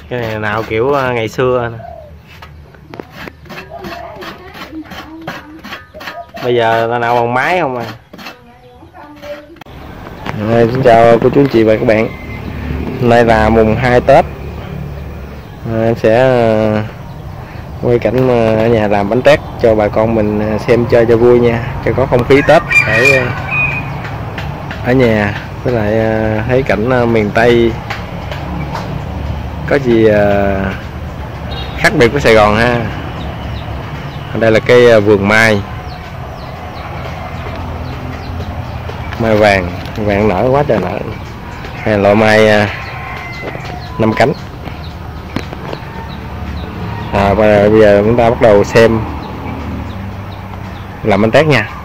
Cái này nào kiểu ngày xưa nè. Bây giờ là nào bằng máy không à. Xin chào cô chú anh chị và các bạn. Hôm nay là mùng 2 Tết. Em sẽ quay cảnh ở nhà làm bánh tét cho bà con mình xem chơi cho vui nha, cho có không khí Tết ở nhà. Với lại thấy cảnh miền Tây có gì khác biệt với Sài Gòn ha. Ở đây là cái vườn mai vàng nở quá trời nở. Hay là loại mai 5 cánh. Và bây giờ chúng ta bắt đầu xem làm bánh tét nha.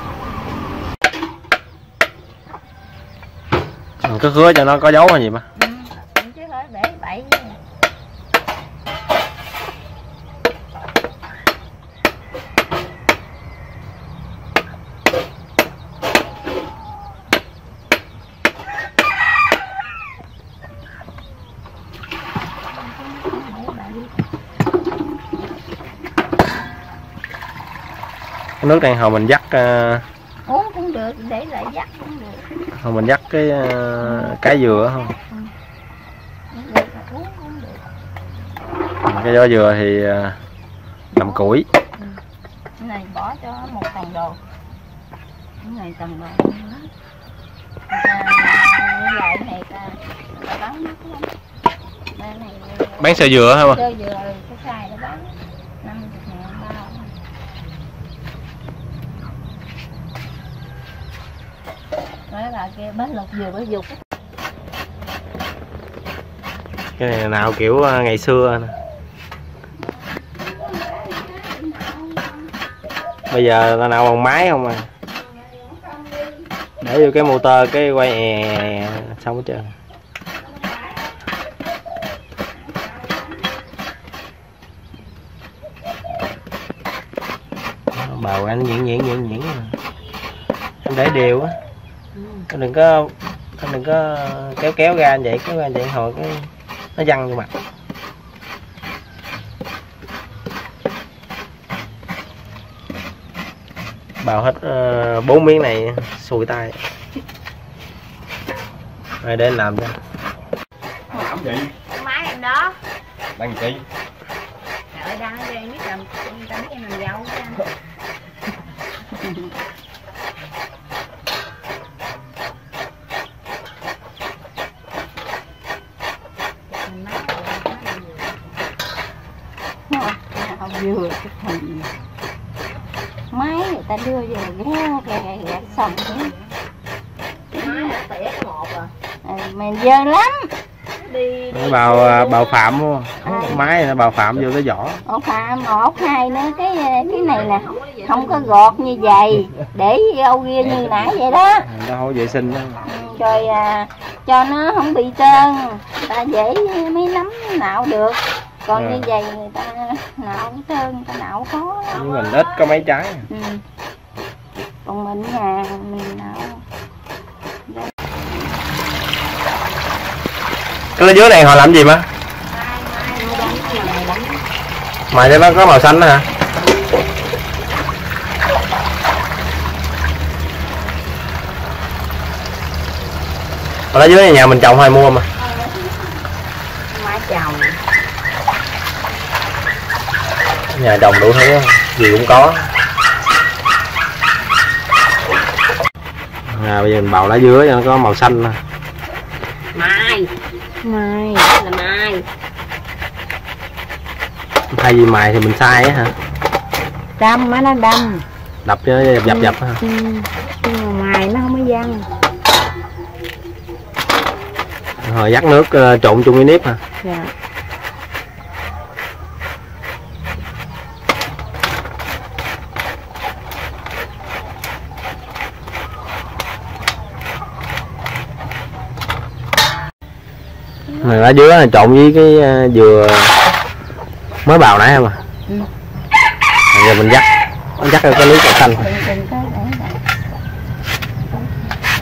Có khứa cho nó có dấu hay gì mà. Chứ thôi để bậy. Cái nước này hồi mình dắt Uống cũng được, để lại dắt cũng được. hồi mình dắt cái dừa không? Uống cũng được. Cái vỏ dừa thì làm củi. Cái này bỏ cho một tầng đồ. Cái này tầng đồ. Lại này ta bán mắc lắm. Bán sợi dừa hả bà? Sợi dừa cái xài nó bán 50.000 bao. Đó là cái bánh lột dừa bánh dục. Cái này nào kiểu ngày xưa nè. Bây giờ là nào bằng máy không à. Để vô cái motor cái quay xong hết trơn. Bào anh nhuyễn em để đều á. Anh đừng có kéo ra vậy, kéo ra vậy hồi cái nó văng vô mặt. Bào hết 4 miếng này xùi tay. Rồi để anh làm cho. Làm gì? Máy em đó. Đang chi? Trời ơi, đang ở đây biết làm em làm dâu cho anh. Không vừa cái thằng máy người ta đưa về ghé xong thế. Máy đã tỉa cái một rồi. Mày dơ lắm. Đi bào phạm luôn. Máy nó bào phạm vô cái vỏ. Ổ phạm, ổ hai nữa cái này nè, không có gọt như vậy, để âu ria như nãy vậy đó. Nó không vệ sinh đó. Rồi cho nó không bị trơn, ta dễ mấy nấm nạo được. Còn như vậy người ta nạo trơn, người ta nạo khó lắm. Nhưng mình ít có mấy trái. Còn mình nhà mình nạo. Cái lá dứa này họ làm gì má? Mài cho nó có màu xanh đó hả? Lá dứa này nhà mình trồng hay mua mà? Má trồng. Nhà trồng đủ thứ, gì cũng có. Bây giờ mình bào lá dứa cho nó có màu xanh nè. Mai là mai. Thay vì mài thì mình sai á hả? Đâm á, nó đâm. Đập cho nó dập ha. Nhưng mà mài nó không có văng. Rồi dắt nước trộn chung với nếp hả? Dạ. Này lá dứa này trộn với cái dừa mới bào nãy không à? Giờ mình dắt cái nước màu xanh.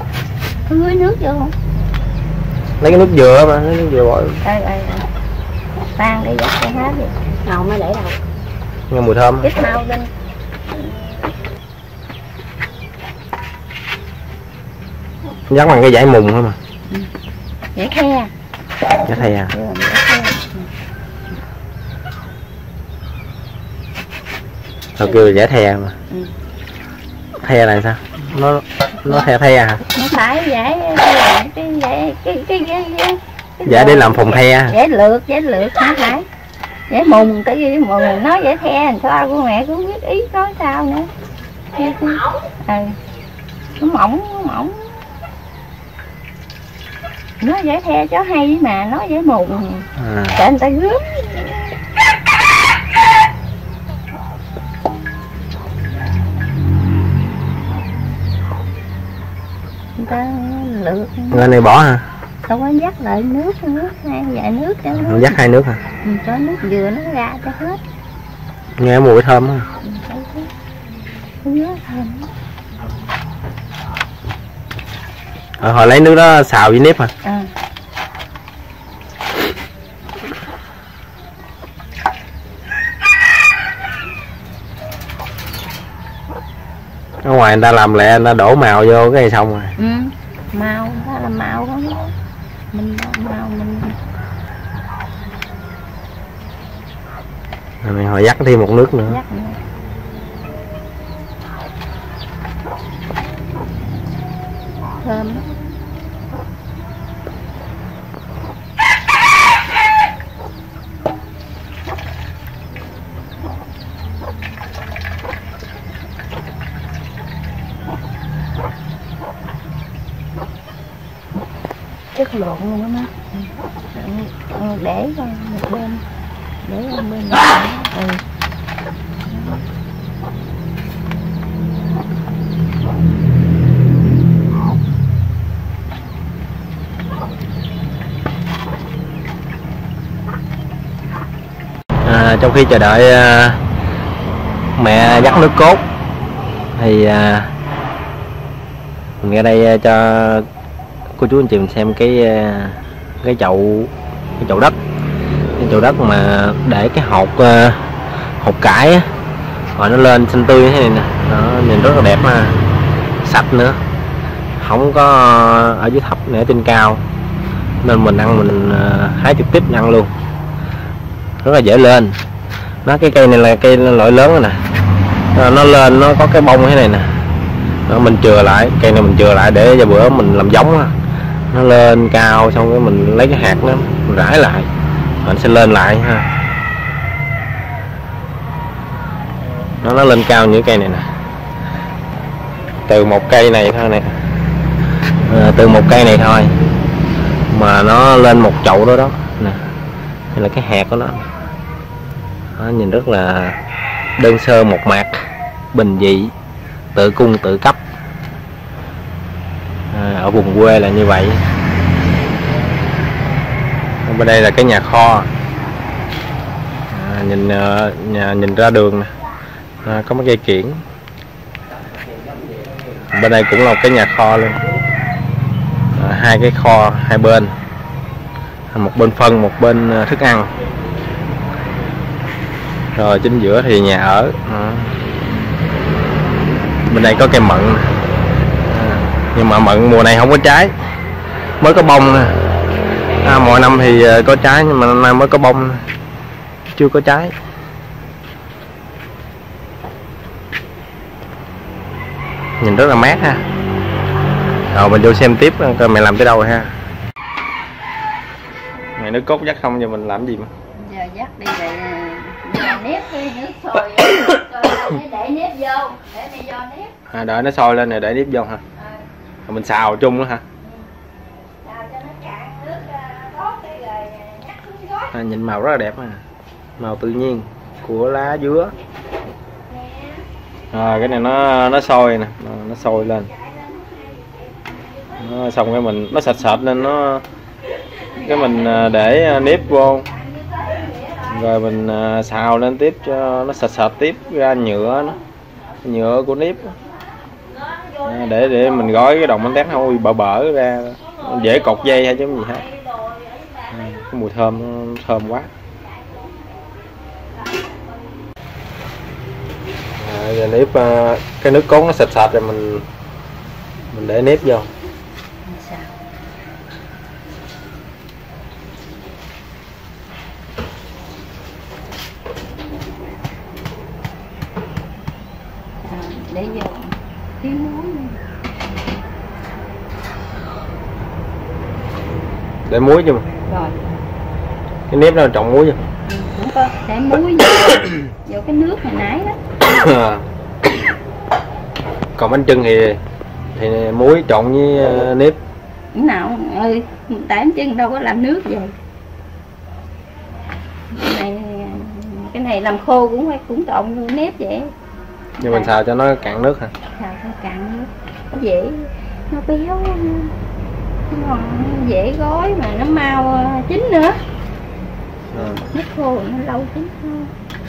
Có dưới nước vô không? Lấy cái nước dừa mà, lấy nước dừa bỏ. tan đi dắt cho hết đi. Nào mới để đâu. Nghe mùi thơm. Ít mau lên. Dắt bằng cái dải mùng thôi mà. Dễ the. Dễ the à? Thôi kêu dễ the mà. The là sao? Nó the à? Nó phải dễ Dễ để làm phồng the. Dễ lược không phải. Dễ mùng cái gì mùng nói dễ the làm sao của mẹ cũng biết ý nói sao nữa. Nó mỏng. Nó dễ the chó hay mà nó dễ mùng. Để người ta rướm. Người ta lược. Người này bỏ hả? Đâu có dắt lại nước hai vài nước cho nó. Dắt 2 nước hả? Cho nước dừa nó ra cho hết. Nghe mùi thơm á. Hồi lấy nước đó xào với nếp hả? Ở ngoài người ta làm lẹ, người ta đổ màu vô cái này xong rồi. Màu, đó là màu đó. Mình màu mình. Rồi họ dắt thêm một nước nữa. Thơm đó. Chất lộn luôn đó má. Để coi một bên. Để bên đó. Trong khi chờ đợi mẹ dắt nước cốt thì mình ra đây cho cô chú anh chị mình xem cái chậu đất mà để cái hột cải á, rồi nó lên xanh tươi như thế này nè, nó nhìn rất là đẹp ha, sạch nữa, không có ở dưới thấp nữa, trên cao, nên mình ăn mình hái trực tiếp ăn luôn, rất là dễ lên. Cái cây này là cây loại lớn rồi nè, nó lên nó có cái bông thế này nè, mình chừa lại cây này, mình chừa lại để vài bữa mình làm giống á, nó lên cao xong cái mình lấy cái hạt nó mình rải lại, nó sẽ lên lại ha. Nó lên cao như cây này nè, từ một cây này thôi nè, từ một cây này thôi mà nó lên một chậu đó đó nè, đây là cái hạt của nó. Nhìn rất là đơn sơ một mạc, bình dị, tự cung tự cấp. Ở vùng quê là như vậy. Bên đây là cái nhà kho, nhìn ra đường nè, có mấy cây kiển. Bên đây cũng là một cái nhà kho luôn, 2 cái kho hai bên, một bên phân một bên thức ăn, rồi chính giữa thì nhà ở. Bên đây có cây mận, nhưng mà mận mùa này không có trái, mới có bông nè. Mọi năm thì có trái nhưng mà năm nay mới có bông, chưa có trái. Nhìn rất là mát ha. Rồi mình vô xem tiếp coi mẹ làm tới đâu rồi ha. Mẹ nước cốt dắt không, giờ mình làm gì mà? Giờ dắt đi rồi nếp cái nước sôi để nếp vô, để mẹ vô nếp. Đợi nó sôi lên rồi để nếp vô hả? Rồi mình xào chung đó hả? Xào cho nó cạn nước tốt đi rồi nhắc xuống gói. Nhìn màu rất là đẹp ha. Màu tự nhiên của lá dứa. Cái này nó sôi nè, nó sôi lên. Xong cái mình nó sệt lên, cái mình để nếp vô, rồi mình xào lên tiếp cho nó sệt tiếp ra nhựa của nếp, để mình gói cái đồng bánh tét không bị bở ra, dễ cột dây hay chứ gì hết. Cái mùi thơm nó thơm quá. Giờ nếp cái nước cốt nó sệt sệt rồi mình để nếp vô. Sao? Để vô tí muối nữa. Để muối chứ mà. Rồi. Cái nếp nó trộn muối chứ. Không có, để muối vô cái nước hồi nãy đó. Còn bánh chưng thì muối trộn với nếp. Nào tại bánh chưng đâu có làm nước vậy. Cái này làm khô cũng trộn luôn nếp vậy. Nhưng mình xào cho nó cạn nước hả? Xào cho cạn nước. Nó dễ, nó béo, ngon, dễ gói mà nó mau chín nữa. Nước khô nó lâu chín hơn.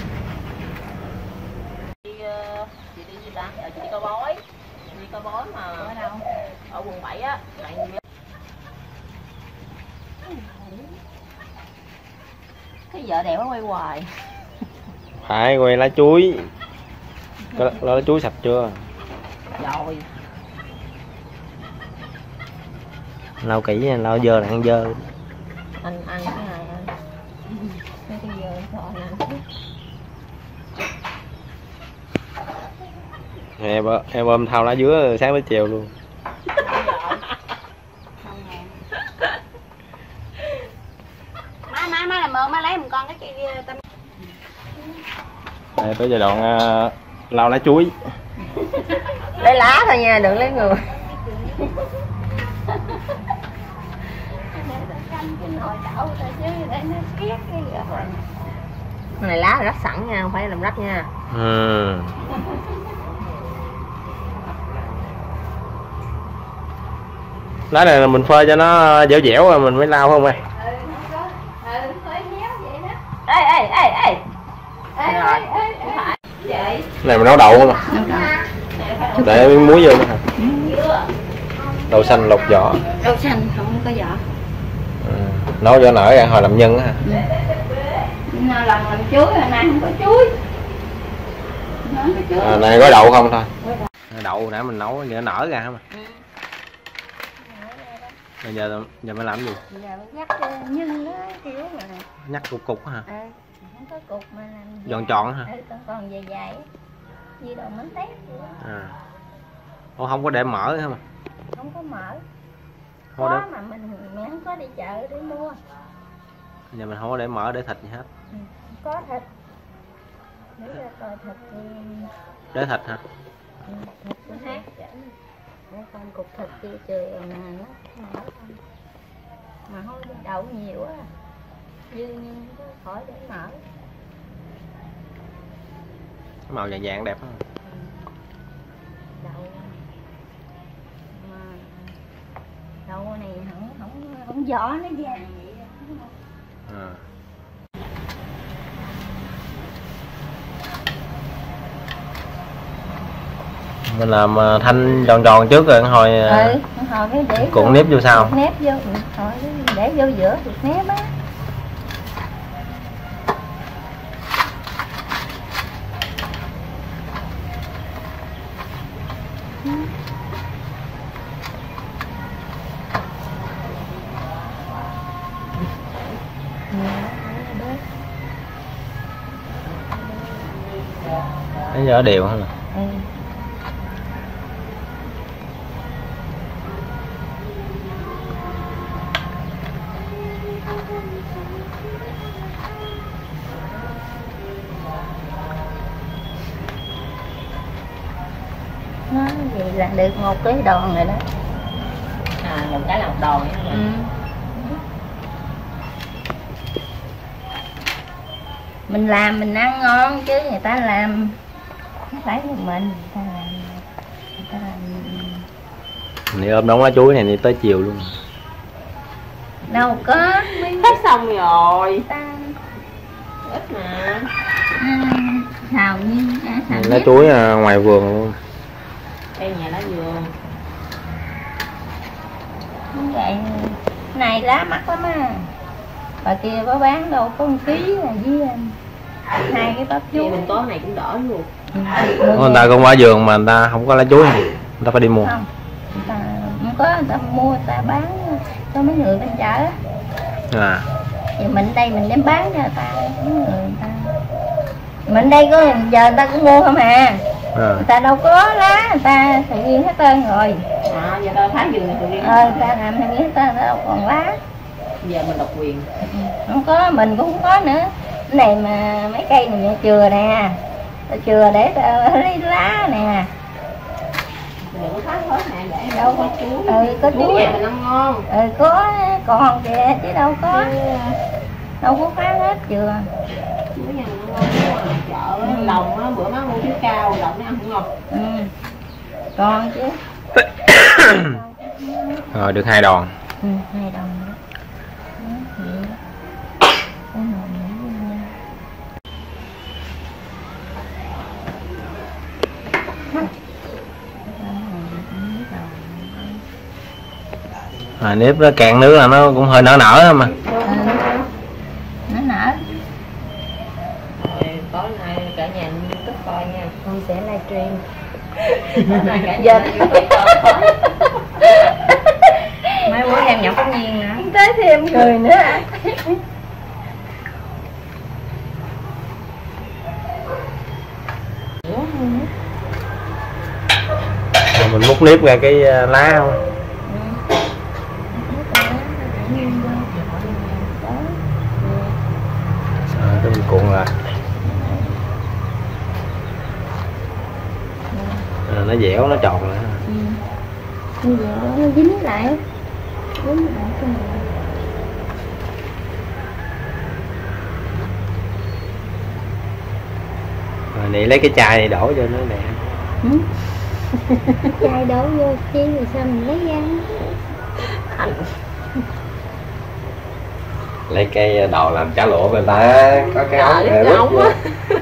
Chị đi gì ta? Chị đi Cao Bói. Đi Cao Bói mà ở đâu? Ở quận 7 á. Cái vợ đẹp nó quay hoài. Phải quay lá chuối. Lá chuối sạch chưa? Rồi. Lau kỹ nha, lau dơ là ăn dơ. Anh ăn cái này anh. Mấy cái dơ cho anh ăn. Em ôm thau lá dứa sáng tới chiều luôn. Má làm ơn má lấy một con cái kia tâm. Đây tới giai đoạn lau lá chuối. Lấy lá thôi nha, đừng lấy người. Cái này lá là rắc sẵn nha, không phải làm rắc nha. Lá này là mình phơi cho nó dẻo dẻo rồi mình mới lau không mày? Ê. Rồi. Này mình nấu đậu không mà? Để miếng muối vô nữa hả? Đậu xanh lột vỏ. Đậu xanh không có vỏ. Nấu vỏ nở ra hồi làm nhân á hả? Làm chuối hồi nay không có chuối. Này có đậu không thôi. Đậu nãy mình nấu giờ nở ra mà. Bây giờ mới làm gì? Giờ mình dắt nhân đó kiểu mà. Nhắc cục hả? Không có cục mà làm giòn tròn hả? Còn dài dài như đồ mắm tép vậy. Ủa không có để mỡ hả mà? Không có mỡ. Không Có mà mình không có đi chợ để mua. Giờ mình không có để mỡ để thịt gì hết. Có thịt. Nếu ra coi thịt thì để thịt hả? Thịt cũng hát. Để con cục thịt kia trời mà nó mỡ không. Mà thôi đậu nhiều á. Dư nhưng có khỏi để mỡ. Cái màu vàng vàng đẹp không? Đậu mà đậu này không vỏ nó vàng vậy. Mình làm thanh tròn tròn trước rồi hồi cái để cuộn nếp vô sau. Nếp vô hồi để vô giữa được nếp á. Thấy giờ đều hả? Nó vậy là được 1 ký đòn rồi đó. Một cái là 1 đòn. Mình làm mình ăn ngon chứ người ta làm không phải một mình, người ta làm Này ôm đống lá chuối này đi tới chiều luôn. đâu có Hết xong rồi. ta Ít mà. xào như xào lá chuối ngoài vườn luôn. Đây nhà lá vườn. như vậy này lá mắc lắm á. Bà kia có bán đâu có 1 ký là với 2 cái bắp chuối. Mình có này cũng đỡ luôn. Người ta cũng ở vườn mà người ta không có lá chuối, người ta phải đi mua. Không, người ta không có, người ta mua, người ta bán cho mấy người bên chợ á. À. Thì mình đây mình đem bán cho người ta, mấy người ta. Mình đây có giờ người ta cũng mua không à. Người ta đâu có lá, người ta tự nhiên hết trơn rồi. À, giờ tao phá vườn này tự nhiên. Người ta làm tự nhiên hết trơn, đâu còn lá. Giờ mình độc quyền. Không có, mình cũng không có nữa. Cái này mà mấy cây này chừa nè, ta chừa để ta lấy lá nè. Đừng có phá hết nè, để Đâu có chuối. Có chuối. Chuối mình ăn ngon. Có còn kìa chứ đâu có. Đâu có phá hết chừa. Chuối nhà mình ăn ngon. Chợ lòng á, bữa má mua chuối cao, lòng nó ăn cũng ngon. Còn chứ. Rồi được 2 đòn. 2 đòn đó. Nếp nó cạn nước là nó cũng hơi nở nở mà. Nó nở. Tối nay cả nhà YouTube coi nha. Con sẽ livestream. Tối nay cả Giờ nhà YouTube coi. mấy bữa em nhậu tất nhiên nữa. Tới thêm người nữa à. Rồi mình múc nếp ra cái lá không? Cái mình cuộn lại. Nó dẻo, nó tròn lại. Nó dính lại. Dính lại cái này. Rồi này lấy cái chai này đổ cho nó đẹp. Chai đổ vô chi rồi sao mình lấy ra. Lấy cây đồ làm chả lụa người ta có cái ống cái ống á.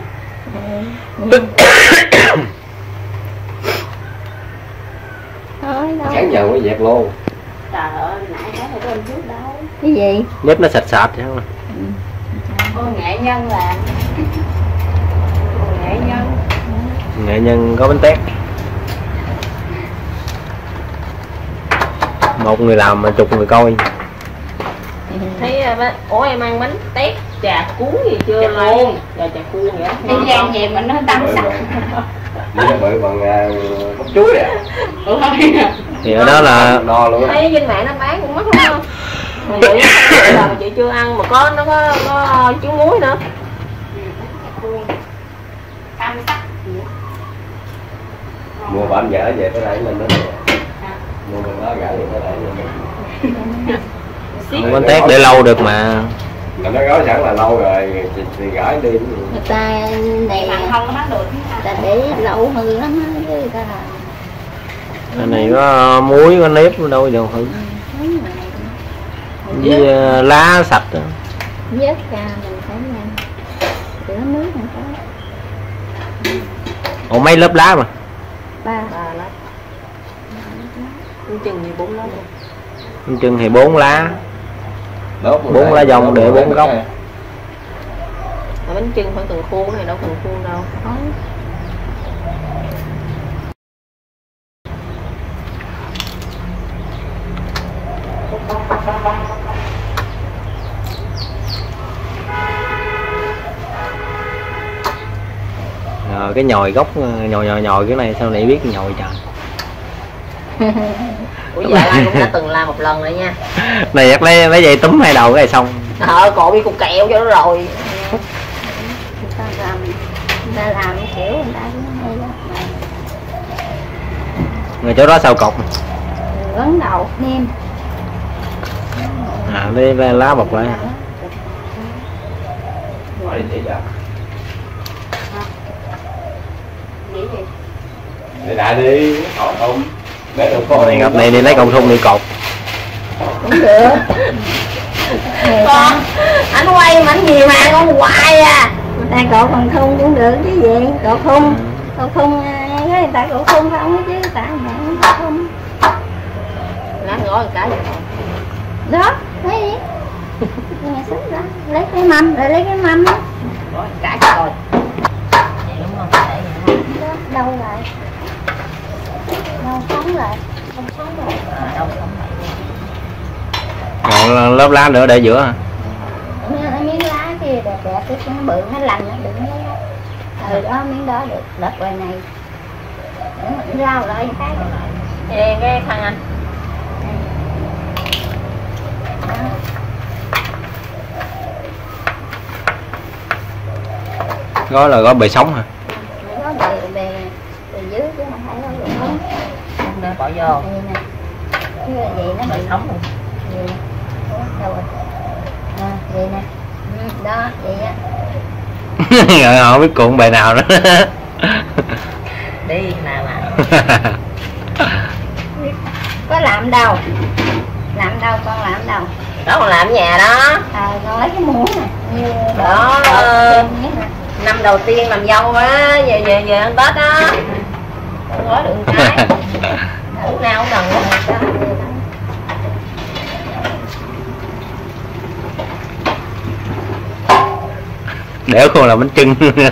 Thôi đâu. sáng giờ mới dẹp luôn. Trời ơi, nãy cái này có anh trước đâu. Cái gì? Nếp nó sạch sạch chứ không? Ôi nghệ nhân làm. Ôi nghệ nhân. Nghệ nhân có bánh tét. Một người làm mà chục người coi. Thấy ủa em ăn bánh tét trà cuốn gì chưa luôn? Giờ trà cuốn vậy. Cái gian gì mà nó tăng sắc. Vậy là bởi bằng bắp chuối à. Thì ở đó là đo luôn á. Thấy trên mạng nó bán cũng mắc lắm không? Mà vậy là chị chưa ăn mà nó có trứng muối nữa. Tăng sắc. Mua bánh dở về tới đây lên đó. Mua bên đó gửi về tới đây lên. bánh tét để lâu được mà. Là nó gói sẵn là lâu rồi thì gửi đi. Người ta này mà không có bán được. Người ta để lâu hư lắm á chứ người ta. Cái này có muối có nếp đâu đâu hư. Với lá sạch đó. Vớt ra mình phải làm. Rửa nước mình có. Ủa mấy lớp lá mà? 3 lá. Chừng như 4 lá luôn. Chừng thì 4 lá. 4 lá dòng để 4 gốc. Bánh chưng phải cần khuôn này đâu cần khuôn đâu. Rồi cái nhồi gốc nhồi cái này sao nãy biết nhồi trời. Ủa giờ anh cũng đã từng làm một lần rồi nha. Này chắc lấy dây túm hai đầu cái này xong. Cột đi cục kẹo cho nó rồi. Người ta làm kiểu người ta cũng hay lắm. Người chỗ đó sao cột? Vấn đầu nêm. Lấy lá bọc lại. Để đại đi, họ không. Để được con Này gặp này đi lấy cầu thun đi cột. Cũng được. Con, anh quay mà anh nhiều mà con hoài à. Người ta cột bằng thun cũng được chứ gì. Cột thun. Cột thun người ta cột thun không chứ người ta không cột thun. Lá ngó một cái vậy thôi. Đó, thấy đi. Nghe xích ra, lấy cái mâm, rồi lấy cái mâm đó. Ngó một cái rồi. Vậy đúng không? Để vậy thôi. đâu lại đâu phóng lại đâu phóng lại còn lớp lá nữa để giữa. Miếng lá kia đẹp đẹp cái nó bự nó lành nó đừng lấy đó miếng đó được đất ngoài này rau lại cái thằng anh Gói là gói bề sống hả? gói bề dưới chứ không phải gói bề sống. Không để bỏ vô Vậy nè chứ là vậy nó bị sống luôn. Vậy nè. Đâu rồi vậy nè đó vậy á. Rồi không biết cuộn bề nào nữa. Đi nào mà có làm đâu con làm đâu đó còn làm ở nhà đó. Con lấy cái muỗng nè như đó năm đầu tiên làm dâu á về ăn Tết á con gói được cái lúc nào cũng cần Đẻo không là bánh chưng.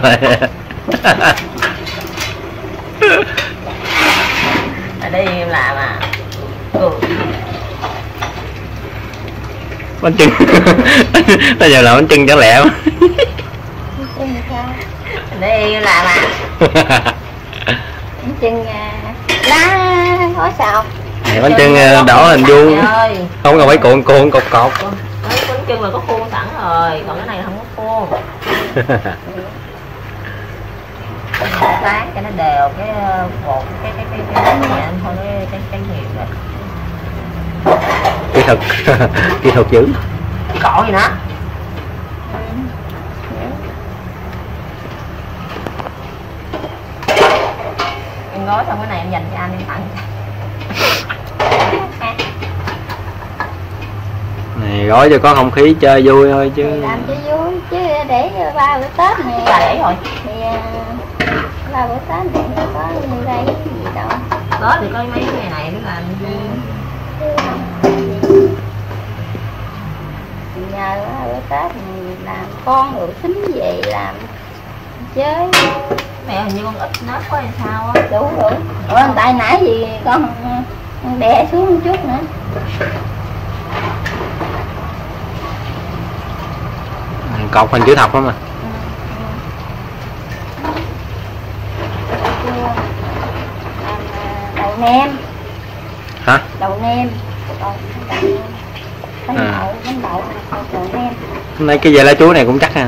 ở đây em làm à. Bánh chưng. Bây giờ là bánh chưng chẳng lẽ. Ở đây em làm à. bánh chưng lá gói xào. Bánh chưng đỏ hình vuông, không cần phải cuộn cột cột. Bánh chưng là có khuôn sẵn rồi, còn cái này không có khuôn. Tán cho nó đều cái bột cái nhẹ thôi cái nhiều rồi. Kỹ thuật dữ. Cọ gì nữa. Em gói xong cái này em dành cho anh em tặng. Này gói cho có không khí chơi vui thôi chứ. Làm cho vui chứ để 3 bữa Tết này. Để rồi. Thì 3 bữa Tết này nó có như đây gì đâu. Tết thì có mấy ngày này nó làm vui. Nhờ bữa Tết này làm con rồi tính về làm chơi. Mẹ hình như con ít nếp có hay sao á. Đủ rồi. Tại nãy gì con đè xuống một chút nữa. Cột hình chữ thập không à. Đậu nêm. Hả? Đậu nêm. Bánh đậu đậu nêm. Hôm nay cái dây lá chuối này cũng chắc ha.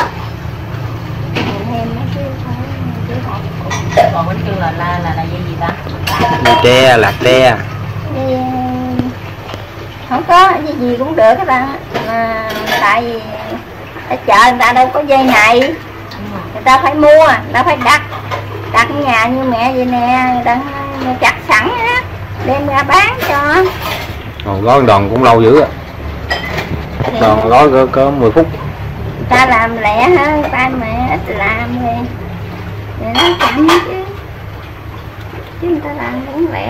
Còn bánh chưng là dây gì ta? Dây tre, lạc tre. Không có dây gì cũng được các bạn, mà tại vì ở chợ người ta đâu có dây này, người ta phải mua, người ta phải đặt ở nhà như mẹ vậy nè, người ta chặt sẵn á đem ra bán cho. Còn gói đòn cũng lâu dữ á. Đòn gói có 10 phút. Người ta làm lẹ hơn, ba mẹ ít làm thì nó chậm chứ người ta làm cũng lẹ.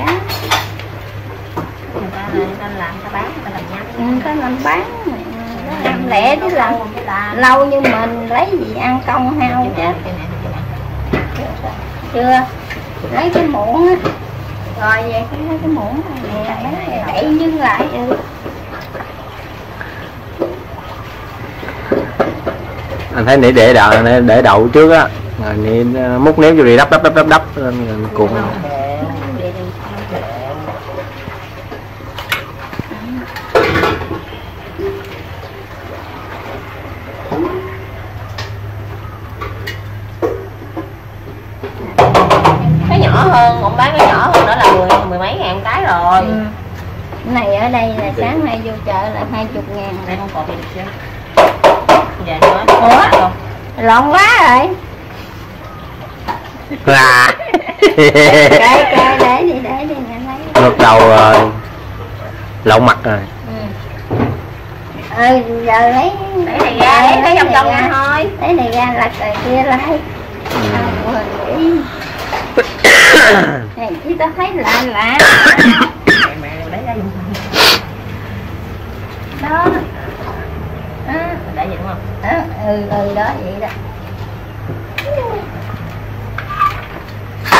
Người ta làm ta bán, người ta làm nhanh. Người ta làm bán làm lẹ chứ làm lâu như mình lấy gì ăn công hao chứ. Chưa lấy cái muỗng á, rồi về cái muỗng này đẩy nhân lại. Anh thấy nãy để đậu trước á, rồi múc nếp vô đi đắp cuộn. Cái nhỏ hơn, ông bán cái nhỏ hơn nữa là mười mấy ngàn cái rồi. Cái này ở đây là sáng nay vô chợ là 20.000. Đây không còn gì chưa? Dạ nói. Ủa? Lộn quá rồi. Là để đi mẹ lấy. lúc đầu lộn mặt rồi. Giờ lấy này ra, lấy vòng vòng ra thôi. Lấy này ra lật rồi kia lấy. Này chứ tao thấy lạ Mẹ lấy ra dùng đó. để vậy đúng không? Đó vậy đó.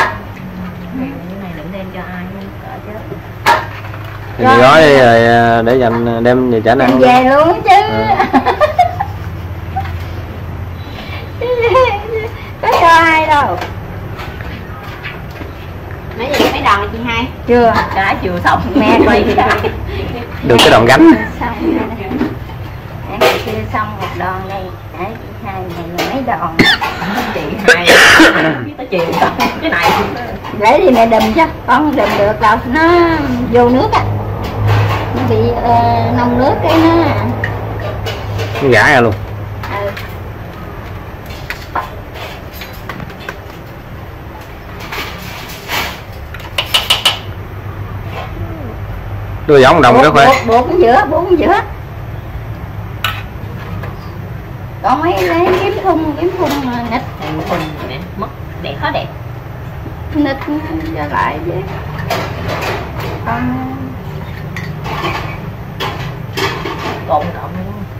Thì gói đi rồi để dành đem về trả Đem năng. về luôn chứ. Có cho ai đâu. Mấy giờ mấy đòn chị hai? Chưa. Cả chưa xong. Mẹ coi gì đó. Được cái đòn gánh. Xong rồi nè. Để chưa xong một đòn đây. Để chị hai này là mấy đòn. Chị hai biết tới chiều xong cái này. Lấy thì mẹ đùm chứ, con không đùm được đâu, nó vô nước á, nó bị nông nước cái Nó gãi ra luôn. Ừ. Đưa giống đồng đó khoe. Buộc ở giữa. Còn mấy lấy kiếm thun nít. Nè, mất đẹp khó đẹp. Nít cho lại vậy. Con Cộn luôn.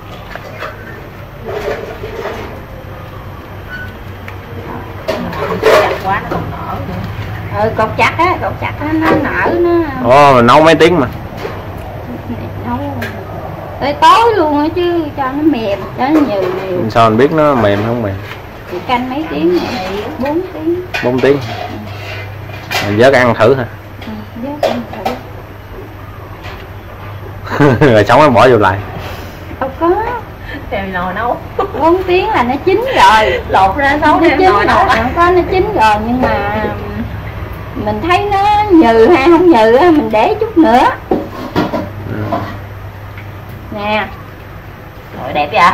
Chặt quá nó còn nở nữa. cột chặt á nó nở nó. Ồ, nấu mấy tiếng mà. Nấu tới tối luôn á chứ cho nó mềm cho nó nhiều. Sao mình biết nó mềm không mềm? Thì canh mấy tiếng này 4 tiếng. 4 tiếng. Mình vớt ăn thử hả? Vớt ăn thử. Rồi xong nó bỏ vô lại. Đâu có. Thêm nồi nấu 4 tiếng là nó chín rồi. lột ra nấu Nó thêm chín nồi nấu. rồi, có nó chín rồi nhưng mà mình thấy nó nhừ hay không nhừ á mình để chút nữa. Nè. Rồi đẹp vậy.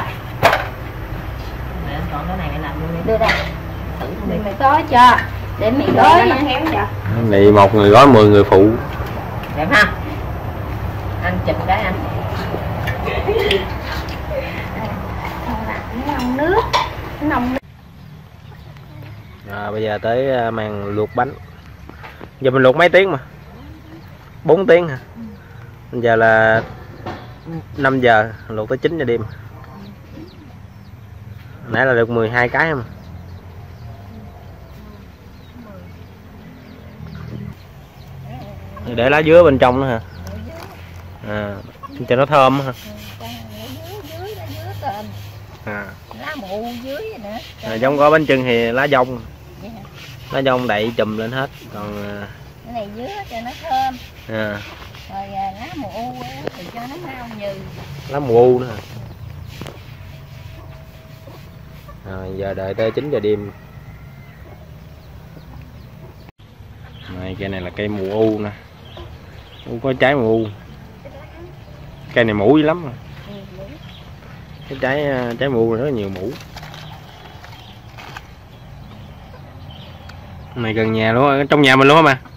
Để còn cái này mày làm luôn đi. Đưa đây. Thử Để mày gói cho. Để mày gói nó khéo cho. Này một người gói 10 người phụ. Đẹp ha. Anh chụp cái anh. Nó nông nước. Nó nông nước. Bây giờ tới màn luộc bánh. Giờ mình luộc mấy tiếng mà? 4 tiếng hả? Giờ là 5 giờ, luộc tới 9 giờ đêm. Nãy là được 12 cái mà. Để lá dứa bên trong nữa hả? Cho nó thơm hả? Lá mụ dưới vậy nữa. Giống có bánh chưng thì lá dông. Lá dông đậy chùm lên hết. Còn cái này dứa cho nó thơm. Rồi lá mù u thì cho nó mau nhừ. lá mù u nữa hả? Rồi giờ đợi tới 9 giờ đêm. Này cây này là cây mù u nè. Không có trái mù u. Cây này mủ dữ lắm rồi. Cái trái mù u rất là nhiều mủ. Này gần nhà luôn, trong nhà mình luôn hả bà?